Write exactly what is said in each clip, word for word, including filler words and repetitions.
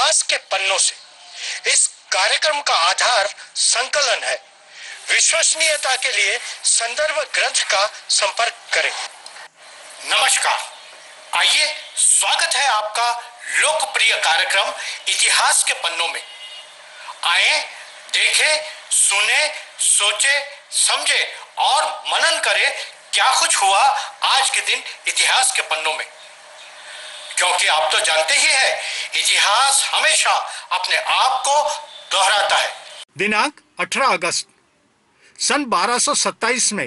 इतिहास के पन्नों से। इस कार्यक्रम का आधार संकलन है। विश्वसनीयता के लिए संदर्भ ग्रंथ का संपर्क करें। नमस्कार, आइए स्वागत है आपका लोकप्रिय कार्यक्रम इतिहास के पन्नों में। आए, देखें, सुने, सोचे, समझे और मनन करें क्या कुछ हुआ आज के दिन इतिहास के पन्नों में। क्योंकि आप तो जानते ही हैं, इतिहास हमेशा अपने आप को दोहराता है। दिनांक अठारह अगस्त सन बारह सौ सत्ताईस में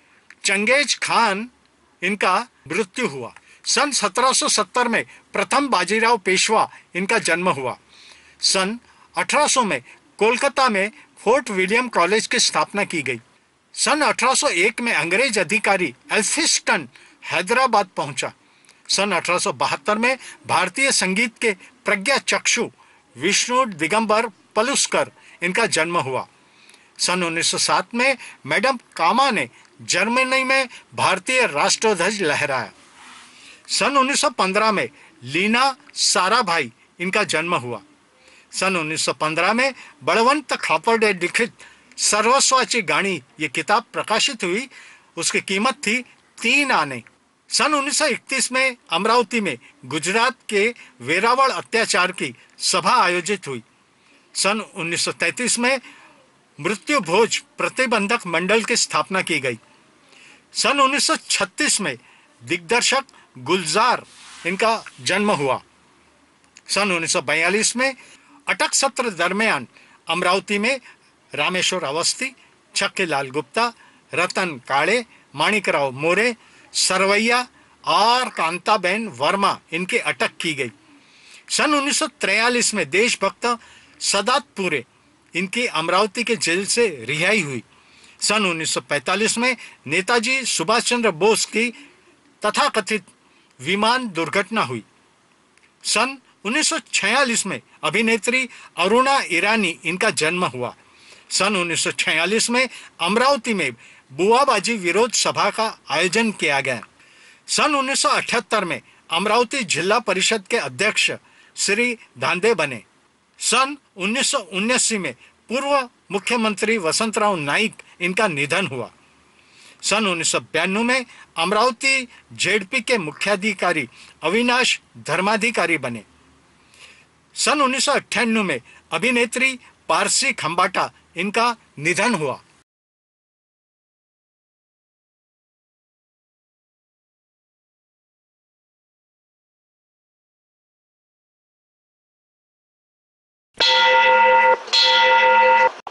चंगेज खान इनका मृत्यु हुआ। सन सत्रह सौ सत्तर में प्रथम बाजीराव पेशवा इनका जन्म हुआ। सन अठारह सौ में कोलकाता में फोर्ट विलियम कॉलेज की स्थापना की गई। सन अठारह सौ एक में अंग्रेज अधिकारी एल्फिंस्टन हैदराबाद पहुंचा। सन अठारह सौ बहत्तर में भारतीय संगीत के प्रज्ञा चक्षु विष्णु दिगंबर पलुस्कर इनका जन्म हुआ। सन उन्नीस सौ सात में मैडम कामा ने जर्मनी में भारतीय राष्ट्रध्वज लहराया। सन उन्नीस सौ पंद्रह में लीना साराभाई इनका जन्म हुआ। सन उन्नीस सौ पंद्रह में बलवंत खापर्डे लिखित सर्वस्वाची गाणी ये किताब प्रकाशित हुई। उसकी कीमत थी तीन आने। सन उन्नीस सौ इकतीस में अमरावती में गुजरात के वेरावल अत्याचार की सभा आयोजित हुई। सन उन्नीस सौ तैंतीस में मृत्यु भोज प्रतिबंधक मंडल की स्थापना की गई। सन उन्नीस सौ छत्तीस में दिग्दर्शक गुलजार इनका जन्म हुआ। सन उन्नीस सौ बयालीस में अटक सत्र दरमियान अमरावती में रामेश्वर अवस्थी, छक्कीलाल गुप्ता, रतन काळे, माणिकराव मोरे, सरवैया और कांताबेन वर्मा इनकी अटक की गई। सन उन्नीस सौ तिरालीस में देशभक्त सदातपुरे इनकी अमरावती के जेल से रिहाई हुई। सन उन्नीस सौ पैंतालीस में नेताजी सुभाष चंद्र बोस की तथाकथित विमान दुर्घटना हुई। सन उन्नीस सौ छियालीस में अभिनेत्री अरुणा ईरानी इनका जन्म हुआ। सन उन्नीस सौ छियालीस में अमरावती में बुआबाजी विरोध सभा का आयोजन किया गया। सन उन्नीस सौ अठहत्तर में अमरावती जिला परिषद के अध्यक्ष श्री धांधे बने। सन उन्नीस सौ उन्यासी में पूर्व मुख्यमंत्री वसंतराव नाइक इनका निधन हुआ। सन उन्नीस सौ बयानवे में अमरावती जेडपी के मुख्याधिकारी अविनाश धर्माधिकारी बने। सन उन्नीस सौ अट्ठानवे में अभिनेत्री पारसी खंबाटा इनका निधन हुआ।